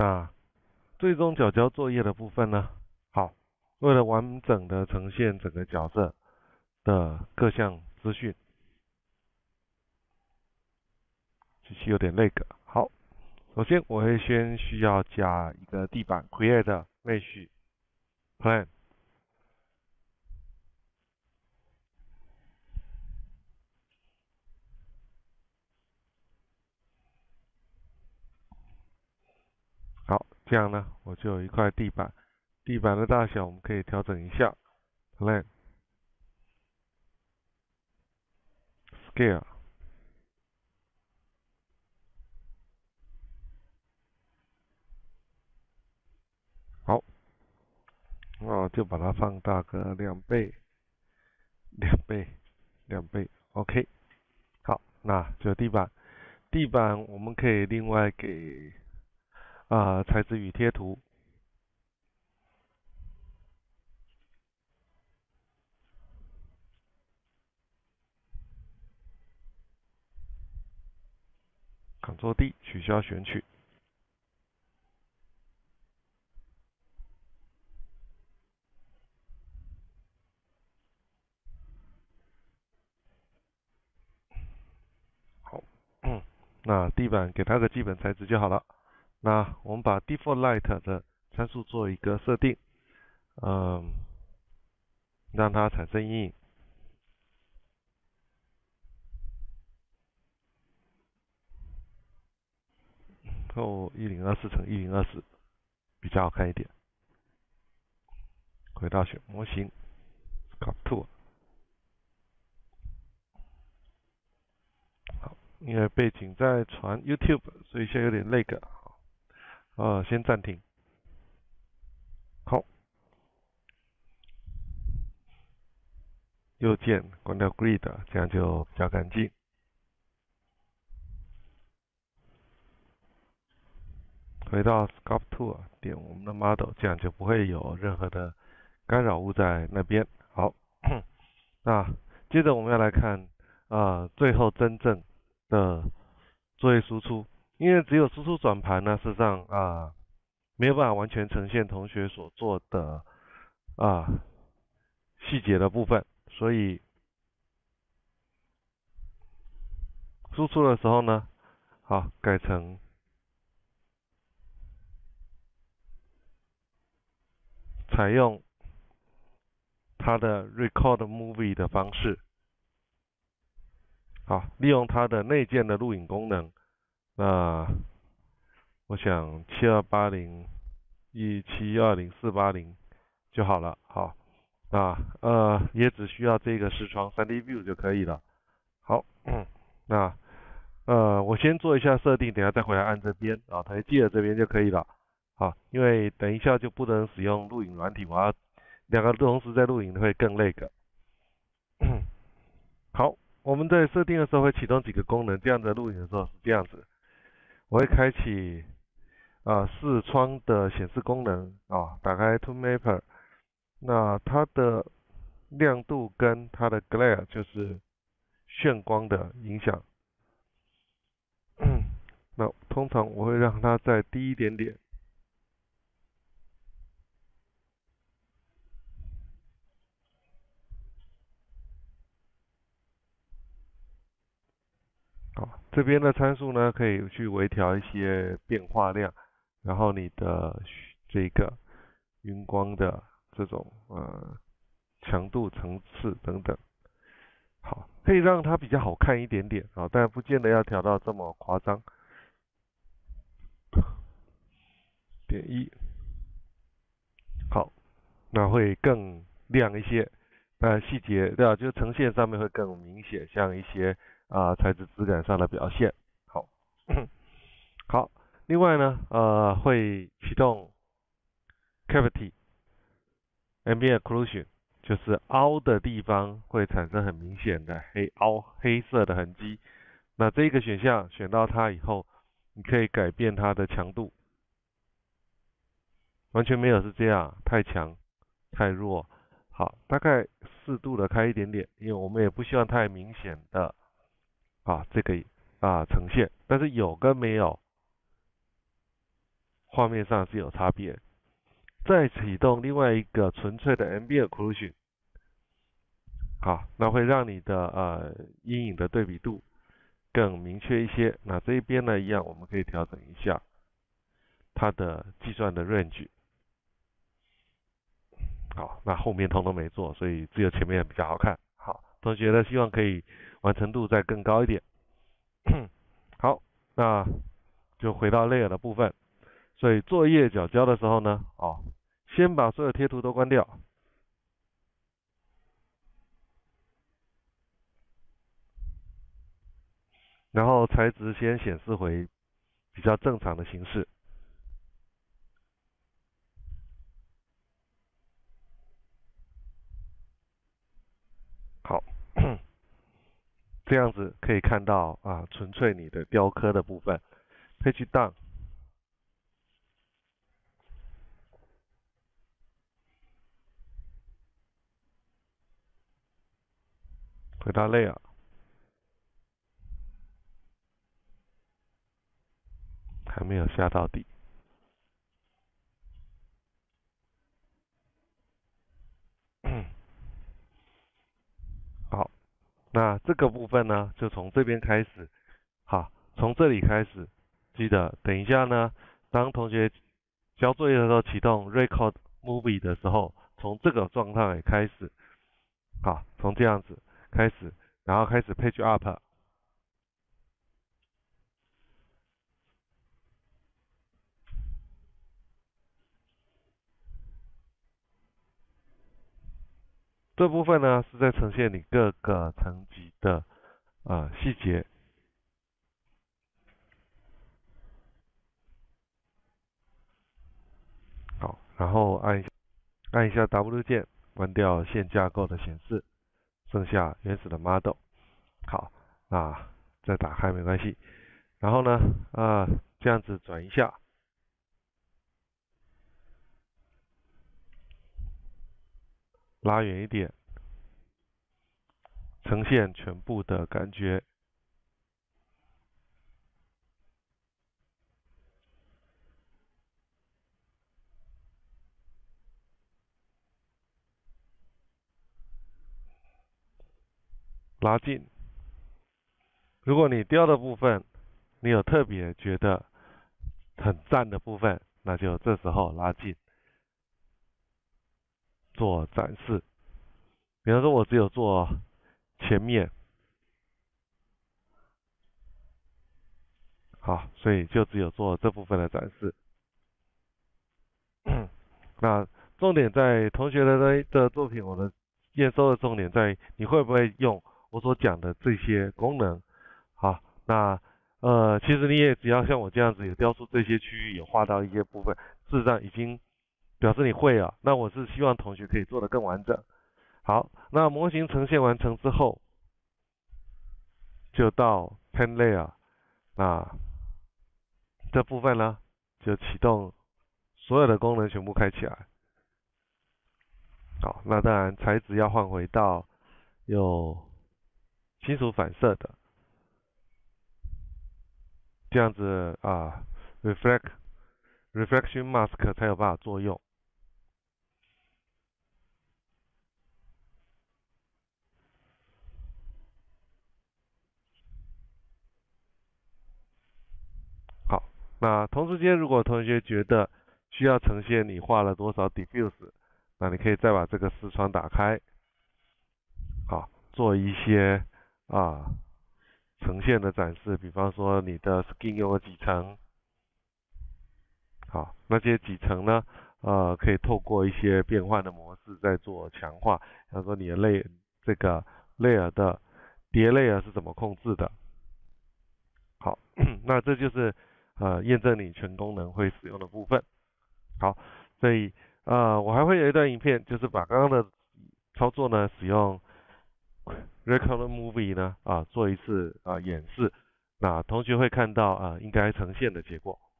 那最终缴交作业的部分呢？好，为了完整的呈现整个角色的各项资讯，机器有点那个。好，首先我会先需要加一个地板 create mesh plan。好，这样呢，我就有一块地板，地板的大小我们可以调整一下 ，plan scale。好，那我就把它放大个2倍，2倍 ，OK。好，那就地板，地板我们可以另外给材质与贴图。Ctrl D 取消选取。好，那地板给它个基本材质就好了。那我们把 Default Light 的参数做一个设定，让它产生阴影。1024×1024比较好看一点。回到选模型 ，Sculpture。好，因为背景在传 YouTube， 所以现在有点那个。先暂停。好，右键关掉 Grid， 这样就比较干净。回到 Sculpture， 点我们的 Model， 这样就不会有任何的干扰物在那边。好，那接着我们要来看最后真正的作业输出，因为只有输出转盘呢，事实上没有办法完全呈现同学所做的细节的部分，所以输出的时候呢，好改成采用它的 Record Movie 的方式，好，利用它的内建的录影功能。那我想7280、1720480就好了。好，也只需要这个视窗 3D View 就可以了。好，那我先做一下设定，等下再回来按这边台记的这边就可以了。好，因为等一下就不能使用录影软体，我要两个同时在录影会更那个。好，我们在设定的时候会启动几个功能，这样的录影的时候是这样子，我会开启视窗的显示功能打开 ToonMapper， 那它的亮度跟它的 glare 就是眩光的影响。那通常我会让它再低一点点。好，这边的参数呢，可以去微调一些变化量，然后你的这个晕光的这种强度、层次等等，好，可以让它比较好看一点点但不见得要调到这么夸张。0.1，好，那会更亮一些，细节就呈现上面会更明显，像一些材质质感上的表现。好，好，另外呢会启动 Cavity Ambient Occlusion， 就是凹的地方会产生很明显的黑色的痕迹。那这个选项选到它以后，你可以改变它的强度。完全没有是这样，太强、太弱。好，大概适度的开一点点，因为我们也不希望太明显的这个呈现。但是有跟没有画面上是有差别。再启动另外一个纯粹的 Ambient Occlusion， 好，那会让你的阴影的对比度更明确一些。那这一边呢，一样我们可以调整一下它的计算的 range。好，那后面通通没做，所以只有前面比较好看。好，同学呢希望可以完成度再更高一点。好，那就回到 layer 的部分。所以做页角胶的时候呢，先把所有贴图都关掉，然后材质先显示回比较正常的形式。好，这样子可以看到纯粹你的雕刻的部分。Page down， 回到 layer， 还没有下到底。好，那这个部分呢，就从这边开始。好，从这里开始，记得等一下呢，当同学交作业的时候启动 Record Movie 的时候，从这个状态开始。好，从这样子开始，然后开始 Page Up。这部分呢是在呈现你各个层级的细节。好，然后按一下 W 键，关掉线架构的显示，剩下原始的 model。好，那再打开没关系。然后呢，这样子转一下，拉远一点，呈现全部的感觉。拉近。如果你雕的部分，你有特别觉得很赞的部分，那就这时候拉近，做展示。比方说，我只有做前面，好，所以就只有做这部分的展示。那重点在同学的作品，我的验收的重点在你会不会用我所讲的这些功能。好，那其实你也只要像我这样子有雕出这些区域，有画到一些部分，事实上已经表示你会了。那我是希望同学可以做得更完整。好，那模型呈现完成之后，就到 Pen Layer， 那这部分呢就启动所有的功能全部开起来。好，那当然材质要换回到有金属反射的，这样子Reflection Mask 才有办法作用。好，那同时间如果同学觉得需要呈现你画了多少 diffuse， 那你可以再把这个视窗打开，好，做一些呈现的展示，比方说你的 skin 有几层，好，那这些几层呢，可以透过一些变换的模式再做强化，比方说你的这个 layer 的叠 layer 是怎么控制的。好，那这就是验证你全功能会使用的部分。好，所以我还会有一段影片，就是把刚刚的操作呢，使用 Record Movie 呢做一次演示，那同学会看到应该呈现的结果。